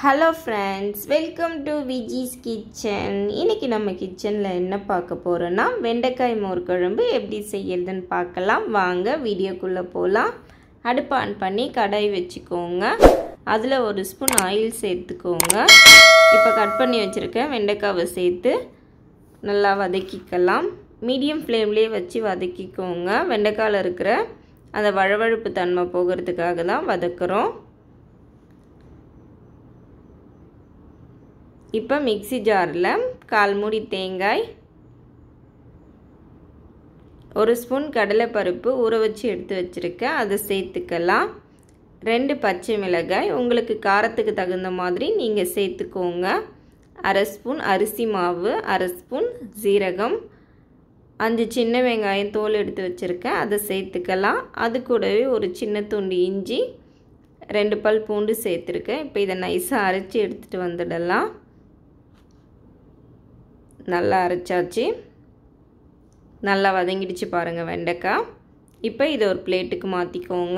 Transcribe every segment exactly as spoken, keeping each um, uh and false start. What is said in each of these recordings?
Hello friends, welcome to Viji's Kitchen. இன்னைக்கு நம்ம கிச்சன்ல என்ன பார்க்க போறோம்னா வெண்டைக்காய் மோர் குழம்பு எப்படி செய்யறதுன்னு பார்க்கலாம். வாங்க வீடியோக்குள்ள போலாம். அடுப்பு ஆன் பண்ணி கடாய் வெச்சுக்கோங்க. அதுல ஒரு ஸ்பூன் ஆயில் சேர்த்துக்கோங்க. இப்போ கட் பண்ணி வச்சிருக்க வெண்டைக்காவை சேர்த்து நல்லா வதக்கிக்கலாம். மீடியம் ஃப்ளேம்லயே வச்சு வதக்கிக்கோங்க. வெண்டைக்காயில இருக்கிற அந்த வழவழப்பு தன்மை போகிறதுக்காக தான் வதக்குறோம். இப்போ மிக்ஸி ஜாரில் கால் மூடி தேங்காய், ஒரு ஸ்பூன் கடலைப்பருப்பு ஊற வச்சு எடுத்து வச்சுருக்கேன், அதை சேர்த்துக்கலாம். ரெண்டு பச்சை மிளகாய் உங்களுக்கு காரத்துக்கு தகுந்த மாதிரி நீங்கள் சேர்த்துக்கோங்க. அரை ஸ்பூன் அரிசி மாவு, அரை ஸ்பூன் ஜீரகம், அஞ்சு சின்ன வெங்காயம் தோல் எடுத்து வச்சுருக்கேன், அதை சேர்த்துக்கலாம். அது கூடவே ஒரு சின்ன துண்டு இஞ்சி, ரெண்டு பல் பூண்டு சேர்த்துருக்கேன். இப்போ இதை நைஸாக அரைச்சி எடுத்துகிட்டு வந்துடலாம். நல்லா அரைச்சாச்சு, நல்லா வதங்கிடுச்சு பாருங்கள் வெண்டைக்காய். இப்போ இதை ஒரு பிளேட்டுக்கு மாற்றிக்கோங்க.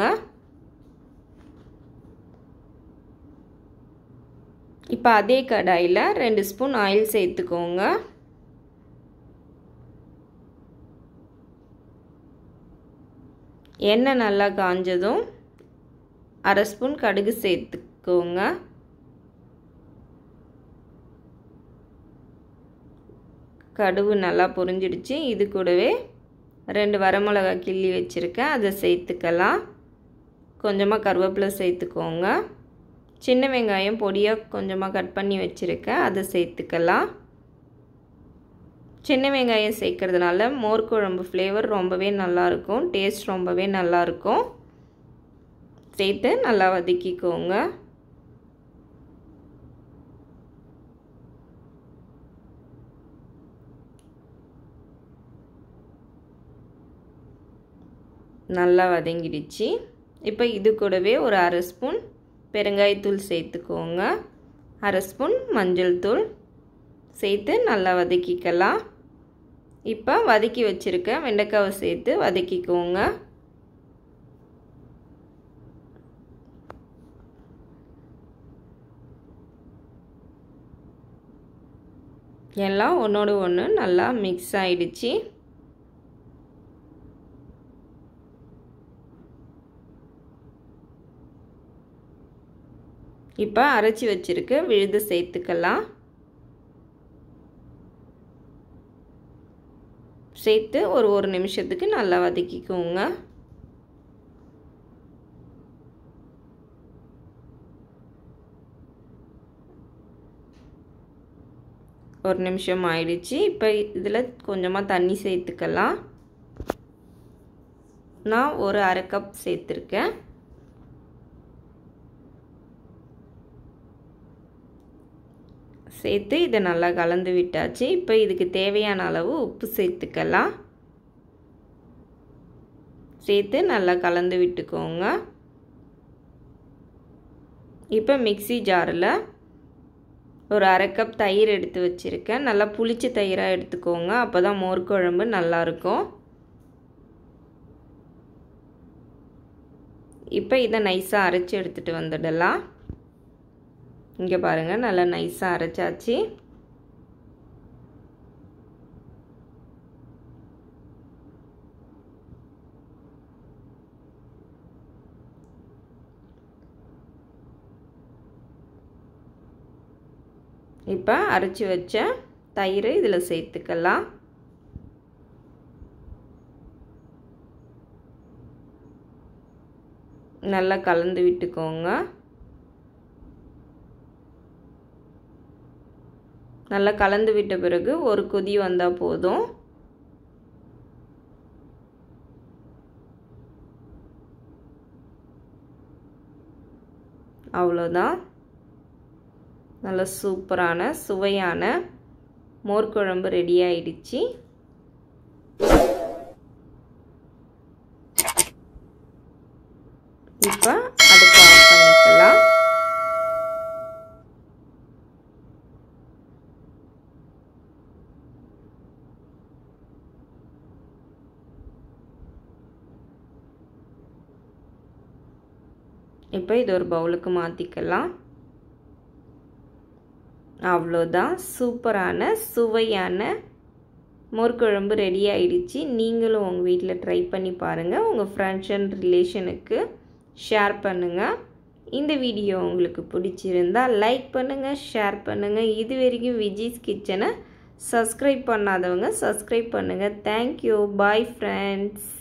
இப்போ அதே கடாயில் ரெண்டு ஸ்பூன் ஆயில் சேர்த்துக்கோங்க. எண்ணெய் நல்லா காஞ்சதும் அரை ஸ்பூன் கடுகு சேர்த்துக்கோங்க. கடுகு நல்லா பொரிஞ்சிடுச்சு. இது கூடவே ரெண்டு வரமிளகா கிள்ளி வச்சுருக்கேன், அதை சேர்த்துக்கலாம். கொஞ்சமாக கருவேப்பிலை சேர்த்துக்கோங்க. சின்ன வெங்காயம் பொடியாக கொஞ்சமாக கட் பண்ணி வச்சுருக்கேன், அதை சேர்த்துக்கலாம். சின்ன வெங்காயம் சேர்க்கறதுனால மோர் குழம்பு ஃப்ளேவர் ரொம்பவே நல்லாயிருக்கும், டேஸ்ட் ரொம்பவே நல்லாயிருக்கும். சேர்த்து நல்லா வதக்கிக்கோங்க. நல்லா வதங்கிடுச்சு. இப்போ இது கூடவே ஒரு அரை ஸ்பூன் பெருங்காயத்தூள் சேர்த்துக்கோங்க, அரை ஸ்பூன் மஞ்சள் தூள் சேர்த்து நல்லா வதக்கிக்கலாம். இப்போ வதக்கி வச்சுருக்க வெண்டைக்காவை சேர்த்து வதக்கிக்கோங்க. எல்லாம் ஒன்றோடு ஒன்று நல்லா மிக்ஸ் ஆகிடுச்சு. இப்போ அரைச்சி வச்சிருக்க விழுது சேர்த்துக்கலாம். சேர்த்து ஒரு ஒரு நிமிஷத்துக்கு நல்லா வதக்கிக்கோங்க. ஒரு நிமிஷம் ஆயிடுச்சு. இப்போ இதில் கொஞ்சமாக தண்ணி சேர்த்துக்கலாம். நான் ஒரு அரை கப் சேர்த்துருக்கேன். சேர்த்து இதை நல்லா கலந்து விட்டாச்சு. இப்போ இதுக்கு தேவையான அளவு உப்பு சேர்த்துக்கலாம். சேர்த்து நல்லா கலந்து விட்டுக்கோங்க. இப்போ மிக்ஸி ஜாரில் ஒரு அரை கப் தயிர் எடுத்து வச்சுருக்கேன். நல்லா புளிச்ச தயிராக எடுத்துக்கோங்க, அப்போ தான் மோர் குழம்பு நல்லாயிருக்கும். இப்போ இதை நைஸாக அரைச்சி எடுத்துகிட்டு வந்துடலாம். இங்கே பாருங்கள், நல்லா நைஸாக அரைச்சாச்சு. இப்போ அரைச்சி வச்ச தயிரை இதில் சேர்த்துக்கலாம். நல்லா கலந்து விட்டுக்கோங்க. நல்லா கலந்து விட்ட பிறகு ஒரு கொதி வந்தால் போதும். அவ்வளோதான், நல்ல சூப்பரான சுவையான மோர் குழம்பு ரெடி ஆயிடுச்சு. இப்போ அடுப்பு ஆஃப் பண்ணிக்கலாம். இப்போ இது ஒரு பவுலுக்கு மாற்றிக்கலாம். அவ்வளோதான், சூப்பரான சுவையான மோர் குழம்பு ரெடி ஆயிடுச்சு. நீங்களும் உங்கள் வீட்டில் ட்ரை பண்ணி பாருங்கள். உங்கள் ஃப்ரெண்ட்ஸ் அண்ட் ரிலேஷனுக்கு ஷேர் பண்ணுங்கள். இந்த வீடியோ உங்களுக்கு பிடிச்சிருந்தால் லைக் பண்ணுங்கள், ஷேர் பண்ணுங்கள். இது வரைக்கும் விஜிஸ் கிச்சனை சப்ஸ்கிரைப் பண்ணாதவங்க சப்ஸ்கிரைப் பண்ணுங்கள். தேங்க்யூ. Bye friends.